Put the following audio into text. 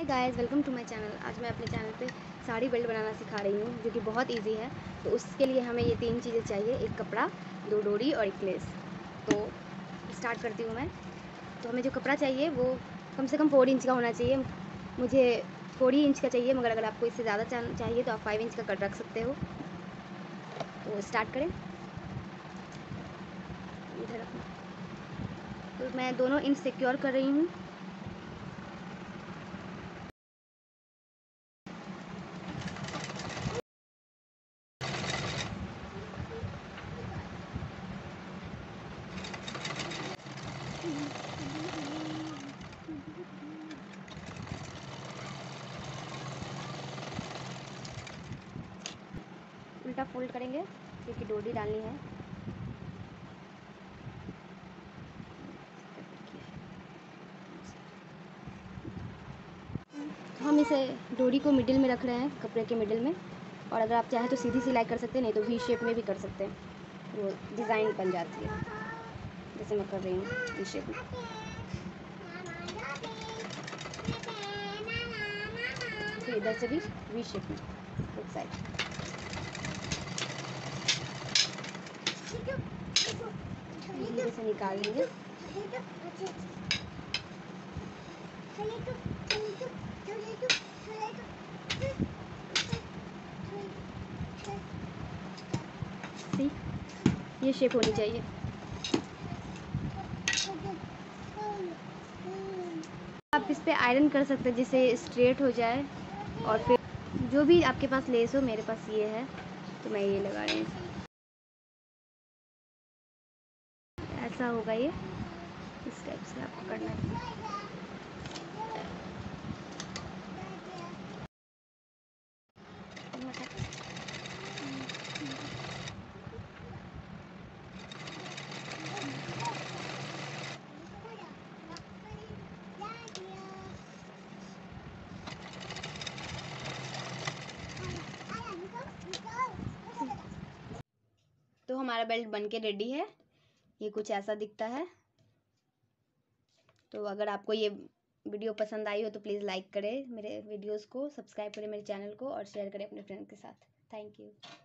Hi guys, welcome to my channel. आज मैं अपने चैनल पे साड़ी बेल्ट बनाना सिखा रही हूँ, जो कि बहुत इजी है। तो उसके लिए हमें ये 3 चीज़ें चाहिए: एक कपड़ा, 2 डोरी और एक लेस। तो स्टार्ट करती हूँ मैं। तो हमें जो कपड़ा चाहिए वो कम से कम 4 इंच का होना चाहिए। मुझे 4 ही इंच का चाहिए, मगर अगर आपको इससे ज़्यादा चाहिए तो आप 5 इंच का कट रख सकते हो। तो स्टार्ट करें। इधर रखना। तो मैं दोनों इंच सिक्योर कर रही हूँ। उल्टा फोल्ड करेंगे क्योंकि डोरी डालनी है। तो हम इसे डोरी को मिडिल में रख रहे हैं, कपड़े के मिडिल में। और अगर आप चाहें तो सीधी सिलाई कर सकते हैं, नहीं तो वी शेप में भी कर सकते हैं। वो डिज़ाइन बन जाती है, जैसे मैं कर रही हूँ वी शेप में। फिर इधर से भी वी शेप में एक साइड। धीरे से निकाल लेंगे। ये शेप होनी चाहिए। आप इस पे आयरन कर सकते हैं जिससे स्ट्रेट हो जाए। और फिर जो भी आपके पास लेस हो, मेरे पास ये है तो मैं ये लगा रही हूँ। ऐसा होगा ये, इस टाइप से आपको करना है। तो हमारा बेल्ट बन के रेडी है। ये कुछ ऐसा दिखता है। तो अगर आपको ये वीडियो पसंद आई हो तो प्लीज़ लाइक करें मेरे वीडियोस को, सब्सक्राइब करें मेरे चैनल को और शेयर करें अपने फ्रेंड के साथ। Thank you.